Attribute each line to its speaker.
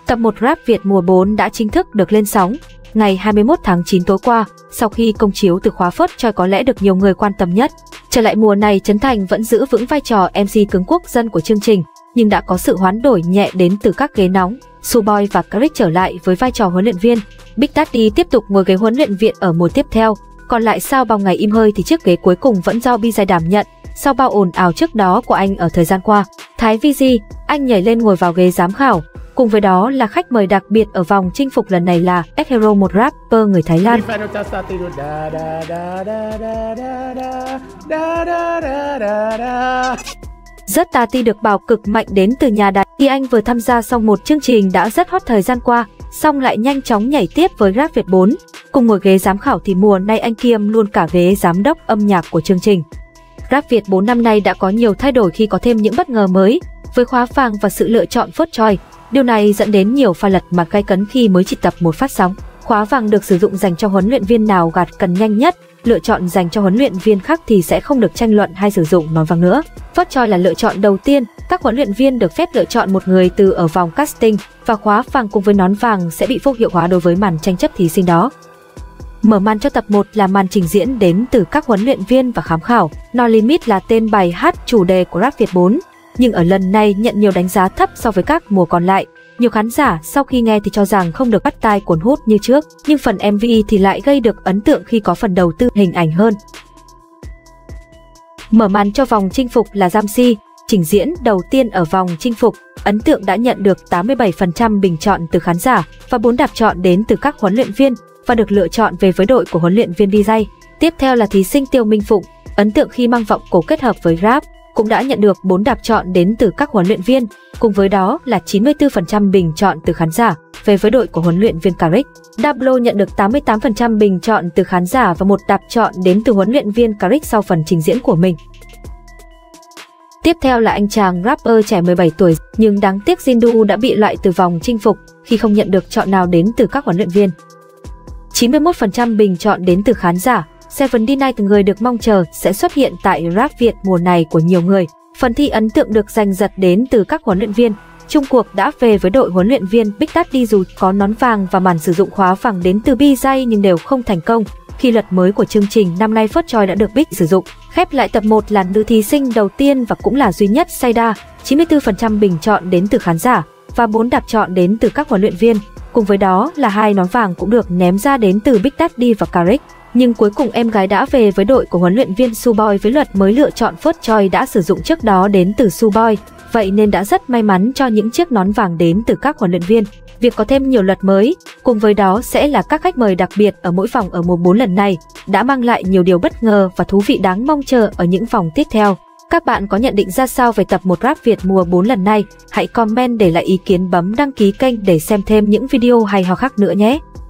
Speaker 1: Tập 1 Rap Việt mùa 4 đã chính thức được lên sóng. Ngày 21 tháng 9 tối qua, sau khi công chiếu từ khóa Phớt Choi có lẽ được nhiều người quan tâm nhất. Trở lại mùa này, Trấn Thành vẫn giữ vững vai trò MC cứng quốc dân của chương trình, nhưng đã có sự hoán đổi nhẹ đến từ các ghế nóng. Suboi và Caric trở lại với vai trò huấn luyện viên. Big Daddy tiếp tục ngồi ghế huấn luyện viên ở mùa tiếp theo. Còn lại sau bao ngày im hơi thì chiếc ghế cuối cùng vẫn do Bizai đảm nhận. Sau bao ồn ào trước đó của anh ở thời gian qua, Thái Vz, anh nhảy lên ngồi vào ghế giám khảo. Cùng với đó là khách mời đặc biệt ở vòng chinh phục lần này là X-Hero, một rapper người Thái Lan. Rất Tati được bảo cực mạnh đến từ nhà đài khi anh vừa tham gia xong một chương trình đã rất hot thời gian qua, xong lại nhanh chóng nhảy tiếp với Rap Việt 4. Cùng ngồi ghế giám khảo thì mùa nay anh kiêm luôn cả ghế giám đốc âm nhạc của chương trình. Rap Việt 4 năm nay đã có nhiều thay đổi khi có thêm những bất ngờ mới với khóa vàng và sự lựa chọn Phớt Choi. Điều này dẫn đến nhiều pha lật mặt gay cấn khi mới chỉ tập 1 phát sóng. Khóa vàng được sử dụng dành cho huấn luyện viên nào gạt cần nhanh nhất, lựa chọn dành cho huấn luyện viên khác thì sẽ không được tranh luận hay sử dụng nón vàng nữa. Phớt Choi là lựa chọn đầu tiên, các huấn luyện viên được phép lựa chọn một người từ ở vòng casting và khóa vàng cùng với nón vàng sẽ bị vô hiệu hóa đối với màn tranh chấp thí sinh đó. Mở màn cho tập 1 là màn trình diễn đến từ các huấn luyện viên và giám khảo. No Limit là tên bài hát chủ đề của Rap Việt 4, nhưng ở lần này nhận nhiều đánh giá thấp so với các mùa còn lại. Nhiều khán giả sau khi nghe thì cho rằng không được bắt tai cuốn hút như trước, nhưng phần MV thì lại gây được ấn tượng khi có phần đầu tư hình ảnh hơn. Mở màn cho vòng chinh phục là Jamsi, trình diễn đầu tiên ở vòng chinh phục. Ấn tượng đã nhận được 87% bình chọn từ khán giả và 4 đạp chọn đến từ các huấn luyện viên và được lựa chọn về với đội của huấn luyện viên Bizai. Tiếp theo là thí sinh Tiêu Minh Phụng, ấn tượng khi mang vọng cổ kết hợp với rap, cũng đã nhận được 4 đạp chọn đến từ các huấn luyện viên, cùng với đó là 94% bình chọn từ khán giả về với đội của huấn luyện viên Caric. Dablo nhận được 88% bình chọn từ khán giả và 1 đạp chọn đến từ huấn luyện viên Caric sau phần trình diễn của mình. Tiếp theo là anh chàng rapper trẻ 17 tuổi, nhưng đáng tiếc Jindu đã bị loại từ vòng chinh phục khi không nhận được chọn nào đến từ các huấn luyện viên. 91% bình chọn đến từ khán giả. Seven D9, từng người được mong chờ sẽ xuất hiện tại Rap Việt mùa này của nhiều người. Phần thi ấn tượng được giành giật đến từ các huấn luyện viên. Trung cuộc đã về với đội huấn luyện viên Big Daddy dù có nón vàng và màn sử dụng khóa vàng đến từ Bizai nhưng đều không thành công. Khi luật mới của chương trình năm nay Phớt Choi đã được Big sử dụng. Khép lại tập 1 là nữ thí sinh đầu tiên và cũng là duy nhất Saida, 94% bình chọn đến từ khán giả và 4 đạp chọn đến từ các huấn luyện viên. Cùng với đó là 2 nón vàng cũng được ném ra đến từ Big Daddy và Caric. Nhưng cuối cùng em gái đã về với đội của huấn luyện viên Suboi với luật mới lựa chọn Phớt Choi đã sử dụng trước đó đến từ Suboi, vậy nên đã rất may mắn cho những chiếc nón vàng đến từ các huấn luyện viên. Việc có thêm nhiều luật mới, cùng với đó sẽ là các khách mời đặc biệt ở mỗi vòng ở mùa 4 lần này, đã mang lại nhiều điều bất ngờ và thú vị đáng mong chờ ở những vòng tiếp theo. Các bạn có nhận định ra sao về tập 1 Rap Việt mùa 4 lần này? Hãy comment để lại ý kiến, bấm đăng ký kênh để xem thêm những video hay ho khác nữa nhé!